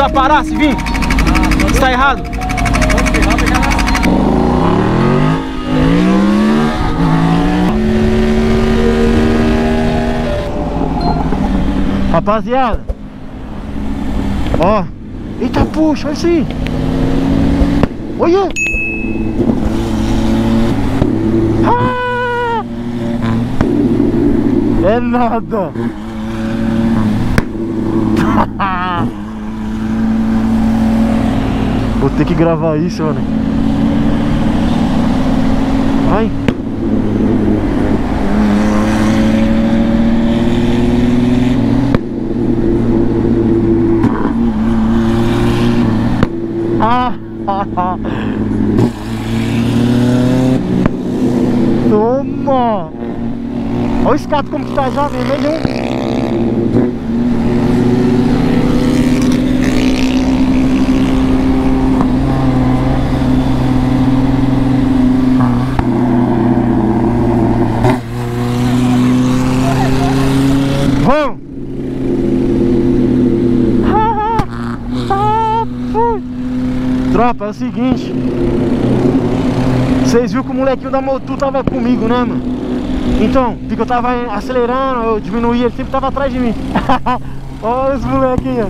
Precisa parar se vir. Está errado. Rapaziada, ó, eita, puxa, olha isso aí. Olha. Ah! É nada. Vou ter que gravar isso, mano. Vai. Toma! Olha o escape como que tá já, vermelho. Vamos! Tropa, é o seguinte. Vocês viram que o molequinho da moto tava comigo, né, mano? Então, porque eu tava acelerando, eu diminuí, ele sempre tava atrás de mim. Olha os molequinhos.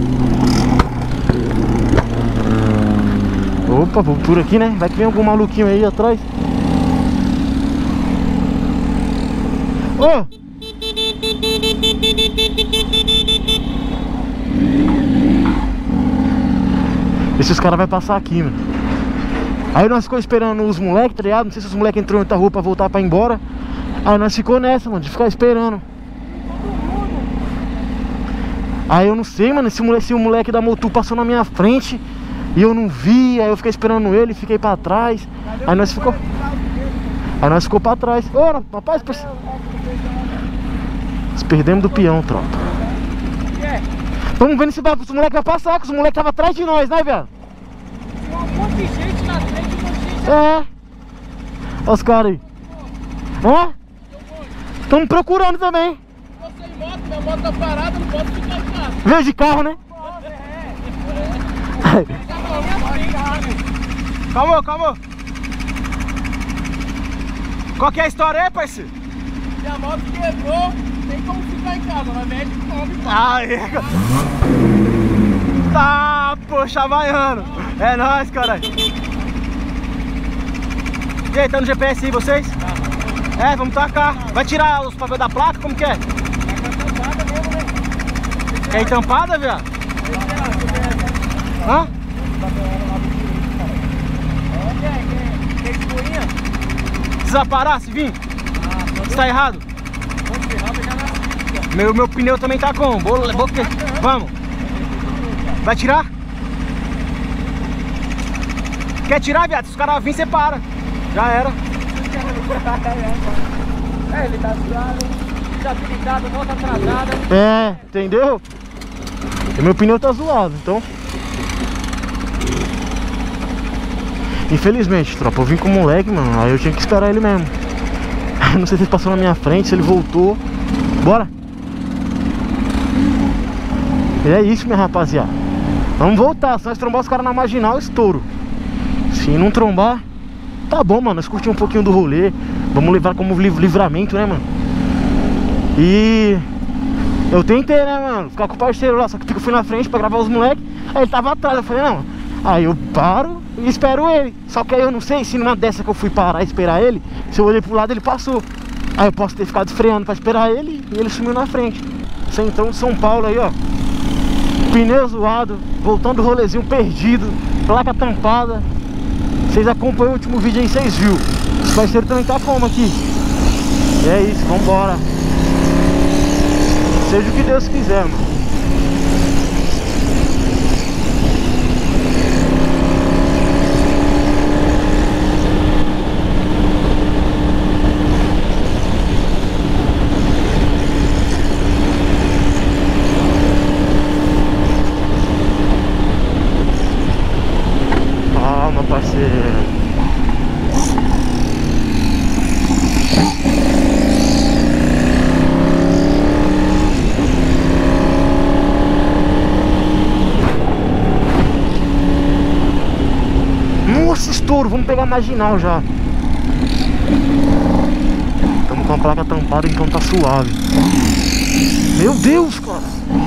Opa, vou por aqui, né? Vai que vem algum maluquinho aí atrás. Ô! Esses caras vão passar aqui, mano. Aí nós ficamos esperando os moleques, tá ligado? Não sei se os moleques entrou em outra rua pra voltar pra ir embora. Aí nós ficou nessa, mano, de ficar esperando. Aí eu não sei, mano, se o moleque da moto passou na minha frente e eu não vi, aí eu fiquei esperando ele, fiquei pra trás. Aí nós ficou pra trás. Ô, rapaz, nós perdemos do peão, tropa. Vamos vendo se os moleques vão passar, que os moleques estavam atrás de nós, né, velho? Tinha um monte de gente na frente e não tinha. É. Olha os caras aí. Hã? Estamos procurando também. Tô sem moto, minha moto tá parada, não posso ficar em casa. Veio de carro, né? Calma, calma. Qual que é a história aí, parceiro? Minha moto quebrou, tem como ficar em casa, mas mete come, pá. Aí. Tá, poxa, havaiano. É nóis, caralho. E aí, tá no GPS aí vocês? É, vamos tacar. Vai tirar os papéis da placa, como que é? Quer ir tampada, viado? Hã? Precisa parar se vir? Está errado? Meu pneu também tá com. Vamos. Vai tirar? Quer tirar, viado? Se os caras virem, você para. Já era. É, ele tá suado, desabilitado, moto atrasada. É, entendeu? E meu pneu tá zoado, então. Infelizmente, tropa, eu vim com o moleque, mano. Aí eu tinha que esperar ele mesmo. Não sei se ele passou na minha frente, se ele voltou. Bora! E é isso, minha rapaziada. Vamos voltar, se nós trombar os caras na marginal, estouro. Se não trombar, tá bom, mano. Nós curtimos um pouquinho do rolê. Vamos levar como livramento, né, mano? E eu tentei, né, mano, ficar com o parceiro lá. Só que eu fui na frente pra gravar os moleques. Aí ele tava atrás, eu falei, não. Aí eu paro e espero ele. Só que aí eu não sei se numa dessa que eu fui parar e esperar ele, se eu olhei pro lado, ele passou. Aí eu posso ter ficado freando pra esperar ele e ele sumiu na frente. Centrão de São Paulo aí, ó. Pneu zoado, voltando do rolezinho perdido, placa tampada. Vocês acompanham o último vídeo aí, vocês viram. O parceiro também tá como aqui. E é isso, vambora. Seja o que Deus quiser, mano. Calma, parceiro. estouro, vamos pegar a marginal já. Estamos com a placa tampada, então tá suave. Meu Deus, cara.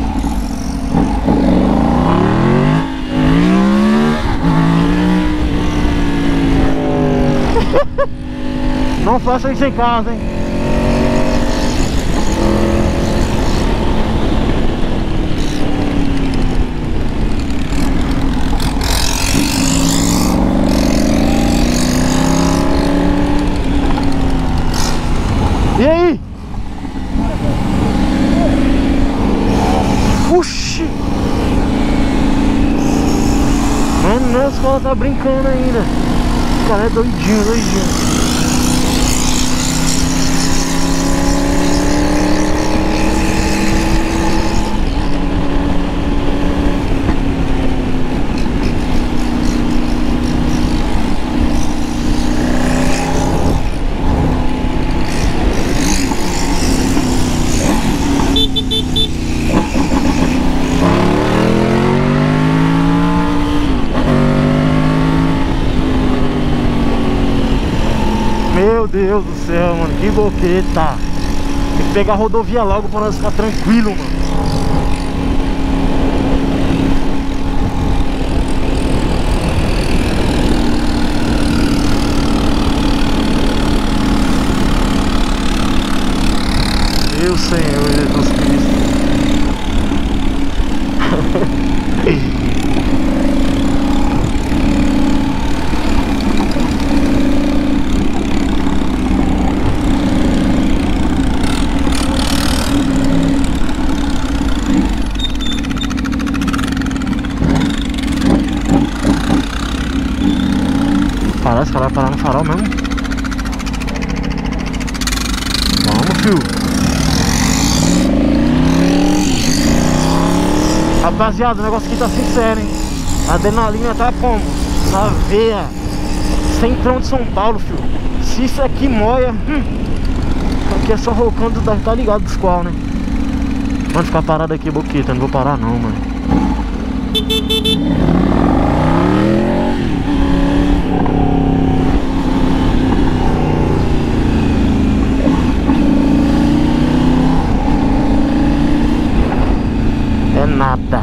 Não faça isso em casa, hein. E aí? Puxa! Mano, os caras tá brincando ainda. O cara é doidinho, doidinho. Meu Deus do céu, mano, que boqueta. Tem que pegar a rodovia logo pra nós ficar tranquilo, mano. Meu Senhor Jesus Cristo. Parece que ela vai parar no farol mesmo. Vamos, fio. Rapaziada, o negócio aqui tá sincero, hein. A adrenalina tá como? Na veia. Centrão de São Paulo, fio. Se isso aqui moia, aqui é só rocando, tá ligado dos qual, né? Mano, ficar parado aqui, boqueta. Não vou parar não, mano. É nada.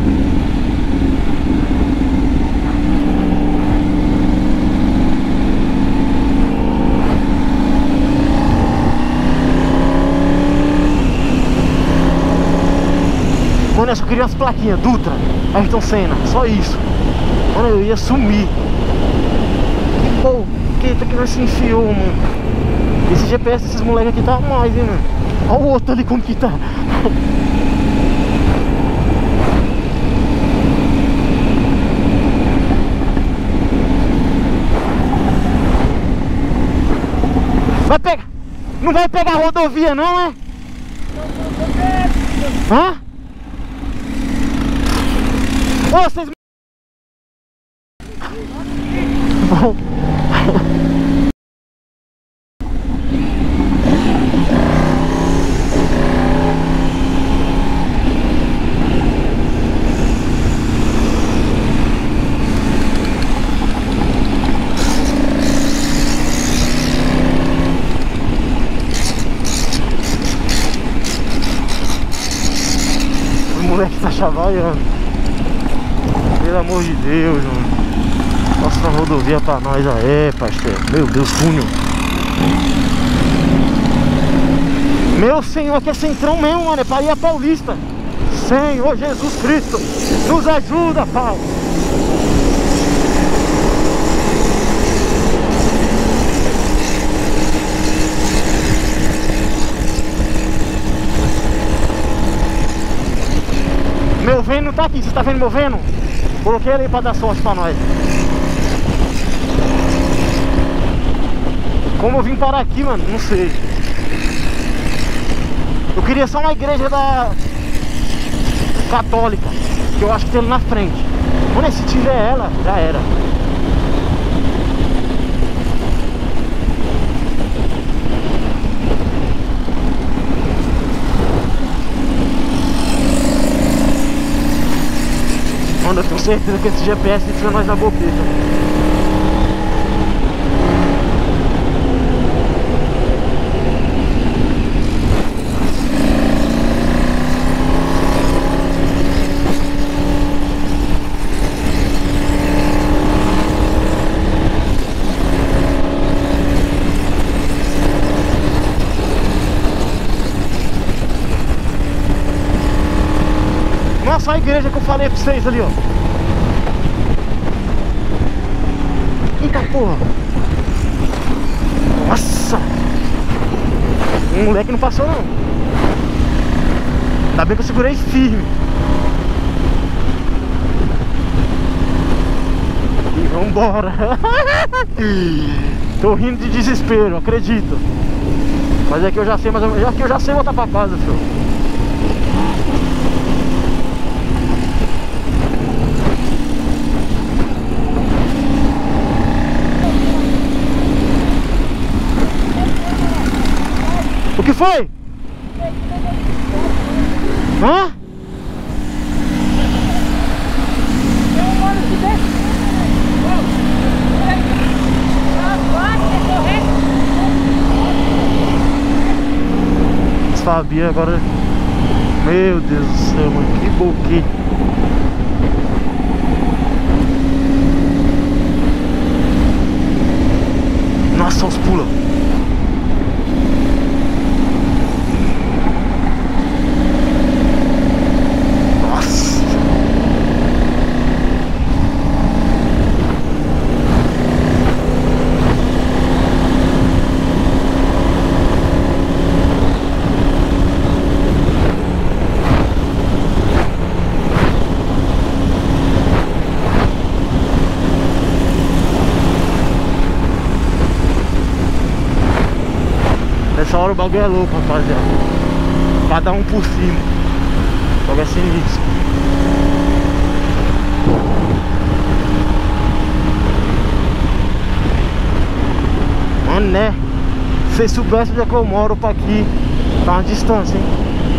Mano, eu só queria umas plaquinhas, Dutra, Ayrton Senna, só isso. Mano, eu ia sumir. Que boqueta que nós se enfiou, mano. Esse GPS desses moleques aqui tá mais, hein, mano. Olha o outro ali como que tá. Vai pegar. Não vai pegar a rodovia não, é? Hã? Ô, vocês... O moleque tá chavaiando. Pelo amor de Deus, mano. Mostra a rodovia pra nós aí, parceiro. Meu Deus, túnel. Meu Senhor, aqui é centrão mesmo, mano. É Bahia Paulista. Senhor Jesus Cristo, nos ajuda, Pai. Meu Veno tá aqui, você tá vendo meu Veno? Coloquei ele aí pra dar sorte pra nós. Como eu vim parar aqui, mano, não sei. Eu queria só uma igreja da católica, que eu acho que tem ali na frente. Mano, se tiver ela, já era. Mano, eu tenho certeza que esse GPS tira nós na boqueta. falei pra vocês ali, ó. Eita porra. Nossa. O moleque não passou não. Ainda bem que eu segurei firme. E vambora. Tô rindo de desespero, acredito. Mas é que eu já sei, eu já sei voltar pra casa, filho. O que foi? Hã? Sabia agora. Meu Deus do céu, mano, que boquê. Nossa, os pula. Nossa. Nessa hora o bagulho é louco, rapaziada. Cada um por cima. O bagulho é sinistro. Mano, né? Se vocês soubessem onde é que eu moro pra aqui, tá uma distância, hein?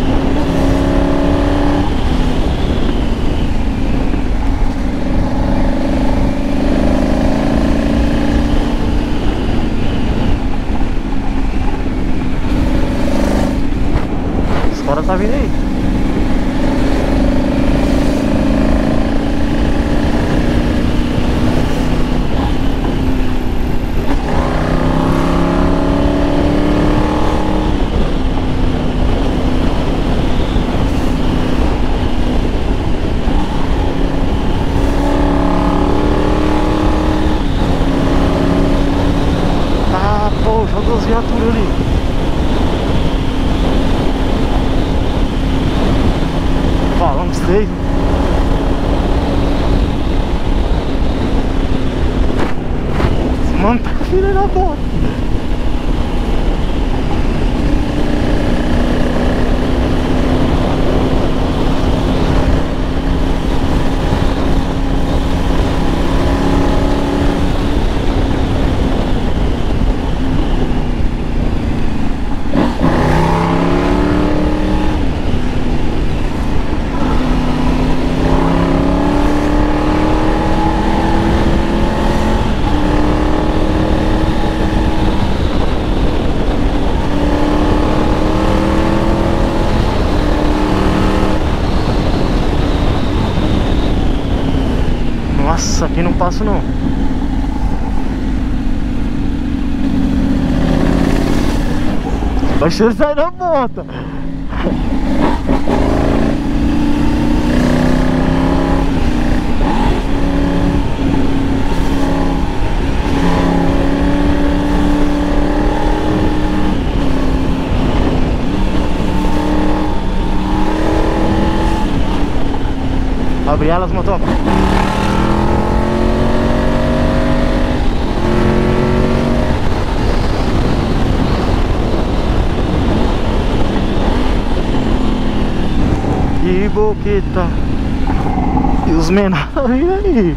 Tá vindo aí. Ah, pô, já 2 viaturas ali. Falamos 3. Mano, tá filha da bota. Nossa, aqui não passo não. Vai ser sair da moto. Abre elas, motoca. Que boqueta. E os menores aí.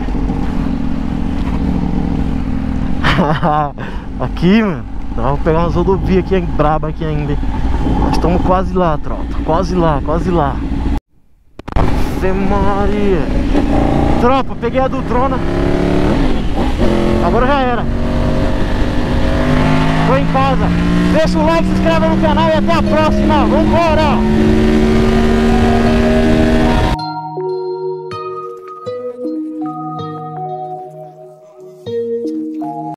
Aqui, mano. Vamos pegar umas rodovias aqui braba aqui ainda. Nós estamos quase lá, tropa. Quase lá, quase lá. Ave Maria. Tropa, peguei a do Trona. Agora já era. Tô em casa. Deixa o like, se inscreva no canal e até a próxima. Vambora!